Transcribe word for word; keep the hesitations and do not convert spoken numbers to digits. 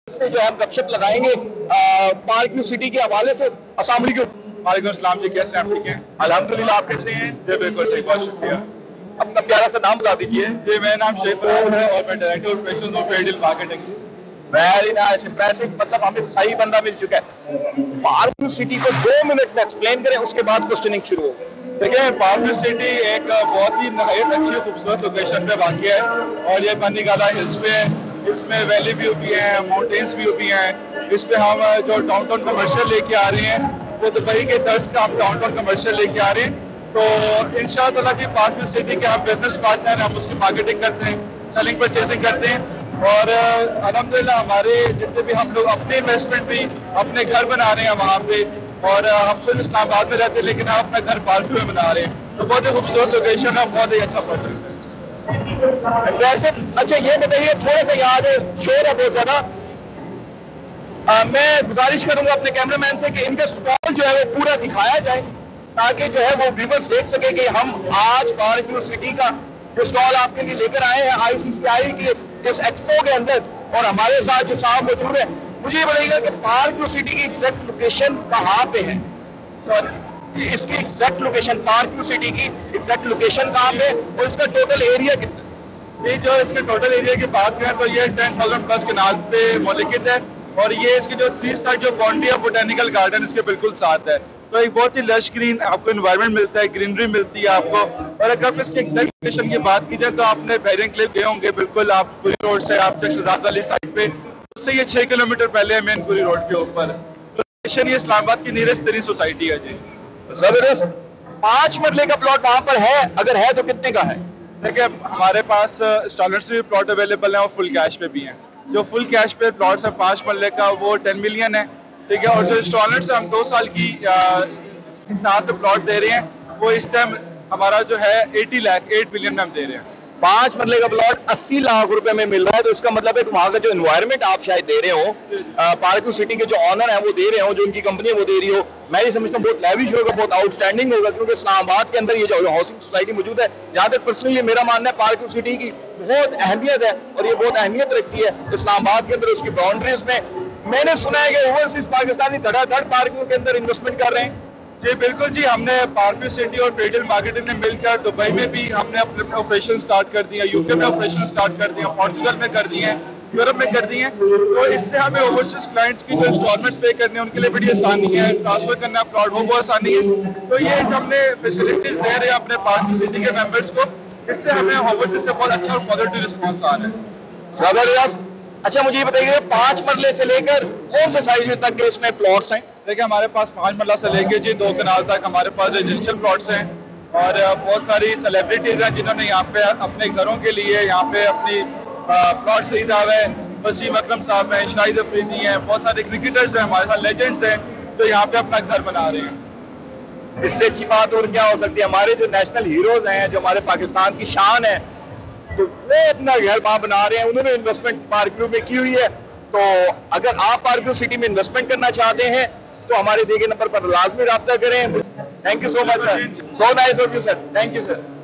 سے جو ہے ہم گپ شپ لگائیں گے پارک ویو سٹی کے حوالے سے۔ السلام علیکم۔ وعلیکم السلام جی، کیسے ہیں آپ؟ ٹھیک ہیں الحمدللہ، آپ کیسے ہیں؟ جی بالکل ٹھیک، بہت شکریہ۔ اپنا پیارا سا نام بتا دیجیے۔ جی میرا نام شیخ فراز ہے اور میں director operations of retail marketing. Very nice, impressive, مطلب ہمیں صحیح بندہ مل چکا ہے۔ پارک ویو سٹی کو دو منٹ میں ایکسپلین کریں، اس کے بعد کوسچننگ شروع ہوگی۔ دیکھیں، پارک ویو سٹی ایک بہت ہی نہایت اچھی خوبصورت لوکیشن پہ واقع ہے اور یہ بنی گالا ہلز پہ ہے۔ اس میں ویلی ویو بھی ہیں، ماؤنٹینس ویو بھی ہیں۔ اس پہ ہم جو ڈاؤن ٹاؤن کمرشل لے کے آ رہے ہیں وہ دبئی کے طرز کا ہم ڈاؤن ٹاؤن کمرشل لے کے آ رہے ہیں۔ تو ان شاء اللہ جی پارک ویو سٹی کے ہم بزنس پارٹنر ہیں، ہم اس کی مارکیٹنگ کرتے ہیں، سیلنگ پرچیزنگ کرتے ہیں اور الحمدللہ ہمارے جتنے بھی ہم لوگ اپنے انویسٹمنٹ بھی اپنے گھر بنا رہے ہیں وہاں پہ، اور ہم خود اسلام آباد میں رہتے ہیں لیکن ہم اپنا گھر پارک میں بنا رہے ہیں۔ تو بہت ہی خوبصورت لوکیشن ہے، بہت ہی اچھا پروجیکٹ ہے۔ ویسے اچھا یہ بتائیے، تھوڑا سا یاد ہے، شور ہے بہت زیادہ، میں گزارش کروں گا اپنے کیمرہ مین سے کہ ان کا اسٹال جو ہے وہ پورا دکھایا جائے تاکہ جو ہے وہ ویورز دیکھ سکے کہ ہم آج پارک ویو سٹی کا جو اسٹال آپ کے لیے لے کر آئے ہیں آئی سی سی آئی کے اس ایکسپو کے اندر، اور ہمارے ساتھ جو صاحب موجود ہیں۔ مجھے یہ بتائیے گا کہ پارک ویو سٹی کی ایگزیکٹ لوکیشن کہاں پہ ہے؟ اس کی exact location, park view city کی ایگزیکٹ لوکیشن کہاں پہ اور اس کا ٹوٹل ایریا کتنا؟ جی جو اس کے ٹوٹل ایریا کی بات کریں تو یہ ٹین تھاؤزینڈ پلس کنال پہ منعقد ہے اور یہ اس کی جو تھری سائڈ جو باؤنڈری ہے بوٹینیکل گارڈن اس کے بالکل ساتھ ہے۔ تو ایک بہت ہی لش گرین آپ کو انوائرمنٹ ملتا ہے، گرینری ملتی ہے آپ کو۔ اور اگر آپ اس کی ایگزیکٹ لوکیشن کی بات کی جائے تو آپ نے بیرنگ کلپ گئے ہوں گے، بالکل آپ پوری روڈ سے آپ شہزاد والی سائڈ پہ، اس سے یہ چھ کلو میٹر پہلے ہے مین پوری روڈ کے اوپر۔ لوکیشن یہ اسلام آباد کی نیئرسٹ ترین سوسائٹی ہے جی۔ زبردست۔ پانچ مرلے کا پلاٹ وہاں پر ہے، اگر ہے تو کتنے کا ہے؟ دیکھیں ہمارے پاس انسٹالمنٹس بھی پلاٹ اویلیبل ہیں اور فل کیش پہ بھی ہیں۔ جو فل کیش پہ پلاٹس ہیں پانچ مرلے کا وہ ٹین ملین ہے، ٹھیک ہے، اور جو انسٹالمنٹس ہم دو سال کی ساتھ میں پلاٹ دے رہے ہیں وہ اس ٹائم ہمارا جو ہے ایٹی لاکھ ایٹ ملین میں ہم دے رہے ہیں۔ پانچ مرلے کا پلاٹ اسی لاکھ روپے میں مل رہا ہے، تو اس کا مطلب ہے کہ وہاں کا جو انوائرمنٹ آپ شاید دے رہے ہو، پارک ویو سٹی کے جو آنر ہیں وہ دے رہے ہوں، جو ان کی کمپنی ہے وہ دے رہی ہو، میں یہ سمجھتا ہوں بہت لیوش ہوگا، بہت آؤٹ اسٹینڈنگ ہوگا، کیونکہ اسلام آباد کے اندر یہ جو ہاؤسنگ سوسائٹی موجود ہے، جہاں تک پرسنلی یہ میرا ماننا ہے پارک ویو سٹی کی بہت اہمیت ہے اور یہ بہت اہمیت رکھتی ہے اسلام آباد کے اندر، اس کی باؤنڈریز میں۔ میں نے سنا ہے کہ اوورسیز پاکستانی دھڑا دھڑ پارکوں کے اندر انویسٹمنٹ کر رہے ہیں۔ جی بالکل جی، ہم نے پارک ویو سٹی اور ریٹیل مارکیٹنگ نے مل کر دبئی میں بھی ہم نے اپنے آپریشن سٹارٹ کر دیے، یو کے میں آپریشن سٹارٹ کر دیے، پورچوگل میں کر دیے ہیں، یورپ میں کر دیے ہیں۔ تو اس سے ہمیں اوورسیز کلائنٹس کی جو انسٹالمنٹس پے کرنے ہیں ان کے لیے بڑی آسانی ہے، ٹرانسفر کرنا پلاٹ وہ بہت آسانی ہے۔ تو یہ ہم نے فیسلٹیز دے رہے ہیں اپنے پارک ویو سٹی کے ممبرس کو، اس سے ہمیں اوورسیز سے بہت اچھا اور پازیٹیو رسپانس آ رہا ہے۔ زبردست۔ اچھا مجھے یہ بتائیے پانچ مرلے سے لے کر کون سے سائز تک کے اس میں پلاٹس ہیں؟ دیکھیں ہمارے پاس پانچ مرلہ سے لے کے جی دو کنال تک ہمارے پاس ریزیڈنشل پلاٹس ہیں اور بہت ساری سیلیبریٹیز ہیں جنہوں نے یہاں پہ اپنے گھروں کے لیے یہاں پہ اپنی پلاٹ خریدا ہوا ہے۔ وسیم اکرم صاحب ہیں، شاہد افریدی ہیں، بہت سارے کرکٹرز ہیں ہمارے ساتھ، لیجنڈز ہیں جو یہاں پہ اپنا گھر بنا رہے ہیں۔ اس سے اچھی بات اور کیا ہو سکتی ہے؟ ہمارے جو نیشنل ہیروز ہیں، جو ہمارے پاکستان کی شان ہے، تو وہ اپنا گھر وہاں بنا رہے ہیں، انہوں نے انویسٹمنٹ پارک ویو میں کی ہوئی ہے۔ تو اگر آپ پارک ویو سٹی میں انویسٹمنٹ کرنا چاہتے ہیں تو ہمارے دیے گئے نمبر پر لازمی رابطہ کریں۔ Thank you so much sir, so nice of you sir, thank you sir.